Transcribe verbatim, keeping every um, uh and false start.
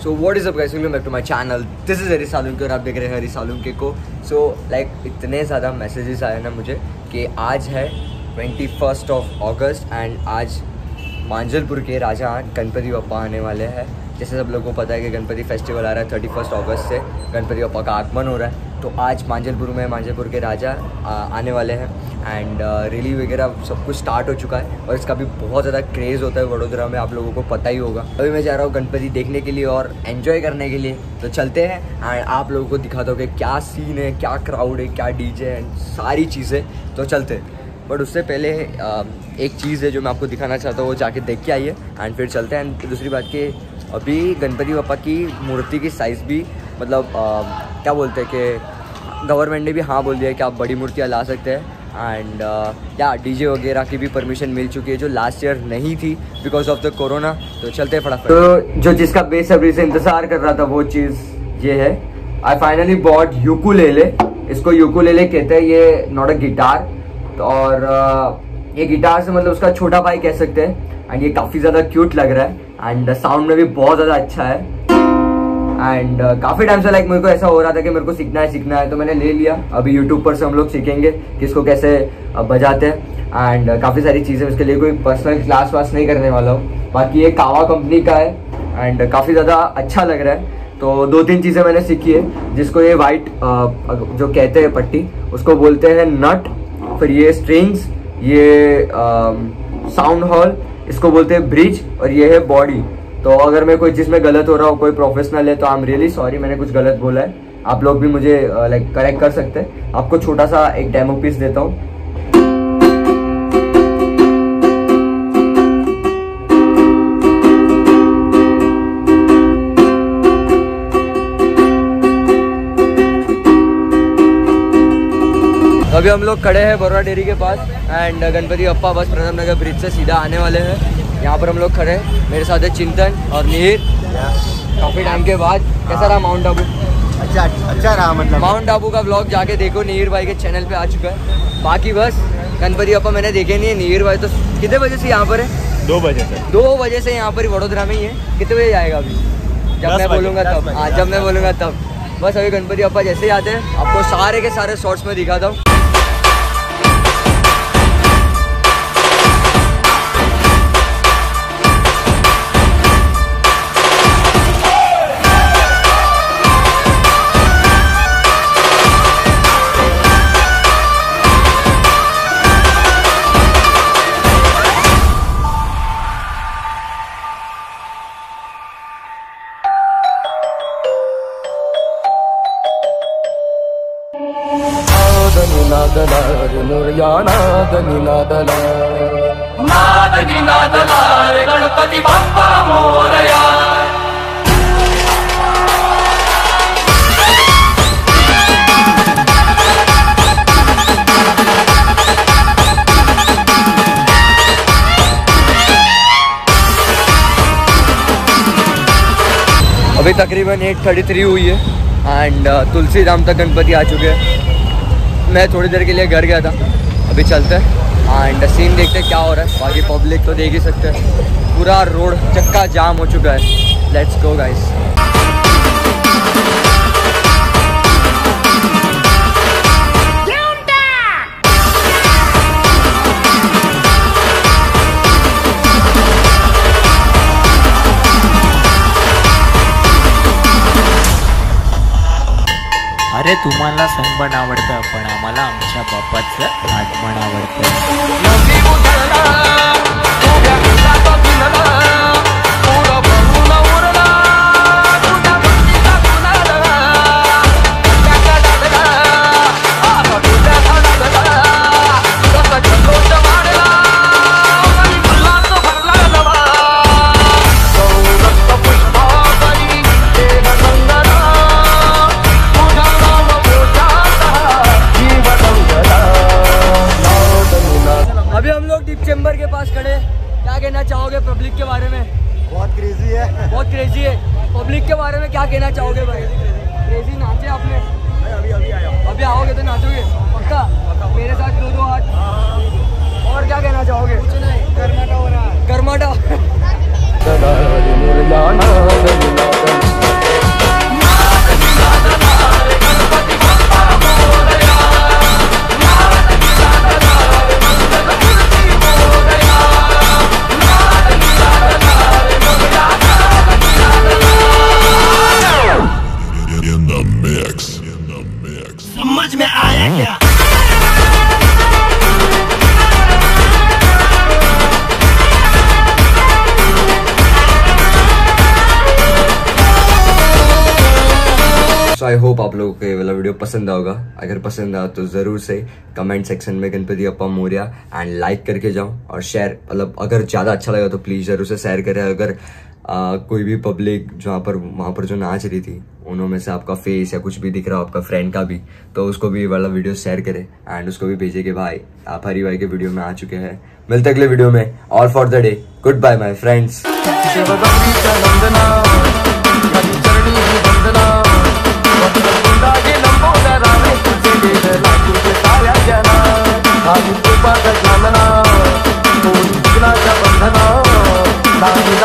So what is up guys, welcome back to my channel. This is Hari Salunke और आप देख रहे हैं हरी सालुंके को। सो लाइक इतने ज़्यादा मैसेजेस आए ना मुझे कि आज है twenty first of August and आज मांजलपुर के राजा गणपति बप्पा आने वाले हैं। जैसे सब लोगों को पता है कि गणपति फेस्टिवल आ रहा है थर्टी फर्स्ट अगस्त से गणपति बप्पा का आगमन हो रहा है। तो आज मांजलपुर में मांजलपुर के राजा आ, आने वाले हैं एंड रैली वगैरह सब कुछ स्टार्ट हो चुका है और इसका भी बहुत ज़्यादा क्रेज़ होता है वडोदरा में, आप लोगों को पता ही होगा। अभी मैं जा रहा हूँ गणपति देखने के लिए और एंजॉय करने के लिए, तो चलते हैं एंड आप लोगों को दिखाता हूँ कि क्या सीन है, क्या क्राउड है, क्या डीजे है, सारी चीज़ें। तो चलते हैं, बट उससे पहले एक चीज़ है जो मैं आपको दिखाना चाहता हूँ, वो जाके देख के आइए एंड फिर चलते हैं। एंड दूसरी बात कि अभी गणपति बप्पा की मूर्ति की साइज़ भी मतलब आ, क्या बोलते हैं कि गवर्नमेंट ने भी हाँ बोल दिया है कि आप बड़ी मूर्तियाँ ला सकते हैं एंड या डीजे वगैरह की भी परमिशन मिल चुकी है जो लास्ट ईयर नहीं थी बिकॉज ऑफ द कोरोना। तो चलते हैं फटाफट। तो जो चीज़ का बेसब्री से इंतज़ार कर रहा था वो चीज़ ये है, आई फाइनली बॉट यूकुलेले। इसको यूकुलेले कहते हैं, ये नॉट अ गिटार। और uh, ये गिटार से मतलब उसका छोटा भाई कह सकते हैं एंड ये काफ़ी ज़्यादा क्यूट लग रहा है एंड साउंड में भी बहुत ज़्यादा अच्छा है। एंड uh, काफ़ी टाइम से लाइक मेरे को ऐसा हो रहा था कि मेरे को सीखना है सीखना है तो मैंने ले लिया। अभी यूट्यूब पर से हम लोग सीखेंगे कि इसको कैसे uh, बजाते हैं एंड uh, काफ़ी सारी चीज़ें। उसके लिए कोई पर्सनल क्लास वास नहीं करने वाला हूँ। बाकी ये कावा कंपनी का है एंड uh, काफ़ी ज़्यादा अच्छा लग रहा है। तो दो तीन चीज़ें मैंने सीखी है, जिसको ये वाइट uh, जो कहते हैं पट्टी उसको बोलते हैं नट, फिर ये स्ट्रिंग्स, ये साउंड हॉल इसको बोलते हैं ब्रिज, और ये है बॉडी। तो अगर मैं कोई चीज़ में गलत हो रहा हूँ, कोई प्रोफेशनल है तो आई एम रियली सॉरी, मैंने कुछ गलत बोला है। आप लोग भी मुझे लाइक करेक्ट कर सकते हैं। आपको छोटा सा एक डेमो पीस देता हूँ। अभी हम लोग खड़े हैं बरोड़ा डेयरी के पास एंड गणपति बप्पा बस प्रताप नगर ब्रिज से सीधा आने वाले हैं। यहाँ पर हम लोग खड़े हैं, मेरे साथ है चिंतन और नीर। काफ़ी टाइम के बाद कैसा रहा माउंट आबू? अच्छा अच्छा रहा, मतलब माउंट आबू का व्लॉग जाके देखो, नीर भाई के चैनल पे आ चुका है। बाकी बस गणपति बप्पा मैंने देखे नहीं है। नीर भाई तो कितने बजे से यहाँ पर है? दो बजे से दो बजे से यहाँ पर वडोदरा में ही है। कितने बजे जाएगा अभी? जब मैं बोलूँगा तब। हाँ, जब मैं बोलूँगा तब। बस अभी गणपति बप्पा जैसे ही आते हैं आपको सारे के सारे शॉर्ट्स में दिखाता हूँ। गणपति बप्पा मोरया। अभी तकरीबन एट थर्टी थ्री हुई है एंड uh, तुलसी धाम तक गणपति आ चुके हैं। मैं थोड़ी देर के लिए घर गया था, अभी चलते हैं एंड सीन देखते हैं क्या हो रहा है। बाकी पब्लिक तो देख ही सकते हैं, पूरा रोड चक्का जाम हो चुका है। Let's go guys. अरे तुम्हाला सणबण आवडतं पण आम्हाला आमच्या बाप्पाचं आगमन आवडतं। चेंबर के पास खड़े, क्या कहना चाहोगे पब्लिक के बारे में? बहुत क्रेजी है, बहुत क्रेजी है। पब्लिक के बारे में क्या कहना चाहोगे भाई? क्रेजी नाचे आपने? अभी अभी आया, अभी आओगे तो नाचोगे पक्का? मेरे साथ दो दो हाथ। और क्या कहना चाहोगे? कुछ नहीं, कर्माटा हो रहा है, कर्माटा। सो आई होप आप लोगों को ये वाला वीडियो पसंद होगा। अगर पसंद आया तो ज़रूर से कमेंट सेक्शन में गणपति अप्पा मोरिया एंड लाइक करके जाओ और शेयर, मतलब अगर ज़्यादा अच्छा लगा तो प्लीज़ ज़रूर से शेयर करें। अगर आ, कोई भी पब्लिक जहाँ पर वहाँ पर जो नाच रही थी उन्होंने से आपका फेस या कुछ भी दिख रहा हो आपका फ्रेंड का भी, तो उसको भी वाला वीडियो शेयर करें एंड उसको भी भेजे कि भाई आप हरी भाई के वीडियो में आ चुके हैं। मिलते अगले वीडियो में। All for the day, goodbye my friends. बंधना